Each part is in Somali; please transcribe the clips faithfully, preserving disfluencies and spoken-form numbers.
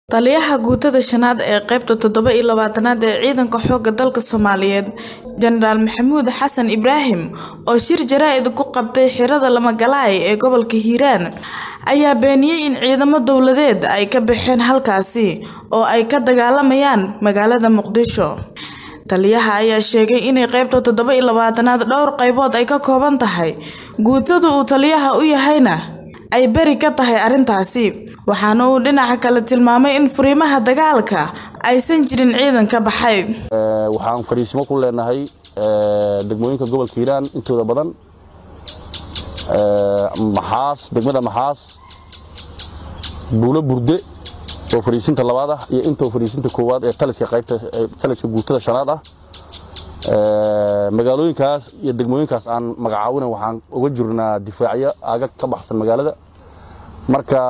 Taliyaha guutada shanaad ee qaybta toddoba iyo labaatanaad ee ciidanka xoogga dalka Soomaaliyeed Generaal Maxamuud Xasan Ibraahim oo shir jaraa'id ku qabtay xirada Lamagalaay ee gobolka Hiiraan ayaa beeniyay in ciidamo dawladeed ay ka baxeen halkaasi oo ay ka dagaalamayaan magaalada Muqdisho. Taliyaha ayaa sheegay in qaybta toddoba iyo labaatanaad dhowr qaybood ay ka kooban tahay guutada uu taliyaha u yahayna ay bari ka tahay arintaasi, waxaana uu dhinaca kale tilmaamay in furiimaha dagaalka aysan jirin ciidan ka baxay. waxaan fariisimo ku leenahay degmooyinka gobolka Hiiraan intooda badan maxaas degmada maxaas buulo burde oo fariisinta labaad ah iyo inta fariisinta koowaad ee taliska qaybta taliska guutada shanaad ah magaalooyinkaas iyo degmooyinkaas aan magacaawina waxaan uga jirnaa difaacyo aga ka baxsan magaalada. marka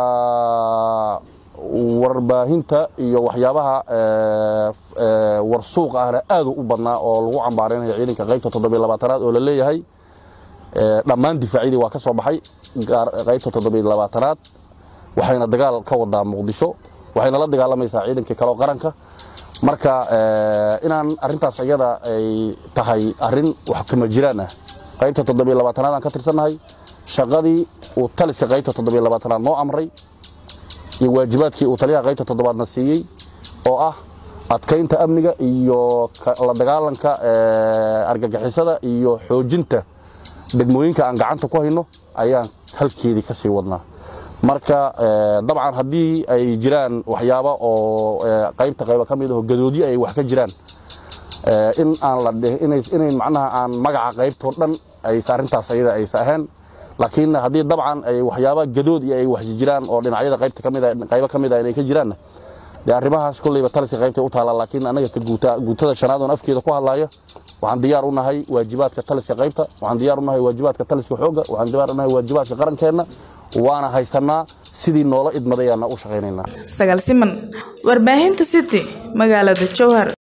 warbaahinta iyo waxyaabaha war suuq ah aad u badnaa oo lagu cambaareynayo ciidanka qaybta toddoba iyo labaatanaad oo la leeyahay dhammaan difaacyadii waa ka soo baxay qaybta toddoba iyo labaatanaad waxayna dagaal ka wadaa Muqdisho, waxayna la dagaalamaysaa ciidanka kale qaranka. marka inaan arintaas ayada ay tahay arin wax kama jiraan ah qaybta toddoba iyo labaatanaad aan ka tirsanahay shaqadii uu taliska qaybta toddoba iyo labaatanaad noo amray iyo waajibaadkii uu taliyaha qaybta toddobaadna siiyay oo ah adkeynta amniga iyo la dagaalanka argagixisada iyo xoojinta degmooyinka aan gacanta ku hayno ayaan halkeedii ka sii wadnaa. marka dabcan hadii ay jiraan waxyaabo oo qaybta qayb ka mid ah gadoodiye ay wax ka jiraan in aan la inay inay macnaha aan magaca qaybto dhan ay saarintaas ayada ay saahan, laakiin hadii dabcan ay waxyaabo gadood iyo ay wax jiraan oo dhinacyada qaybta kamid ah qayb ka mid ah inay ka jiraan de arrimahaas kulliba taliska qaybta u taala. laakiin anaga ka guuta guutada shanaad oo afkeeda ku hadlayo waxaan diyaar u nahay waajibaadka taliska qaybta, waxaan diyaar u nahay waajibaadka taliska xoogga, waxaan diyaar u nahay waajibaadka qarankeena waana haysanaa sidii noola idmadayana u shaqeynayna. Sagaal Siman, warbaahinta City, magaalada Jowhar.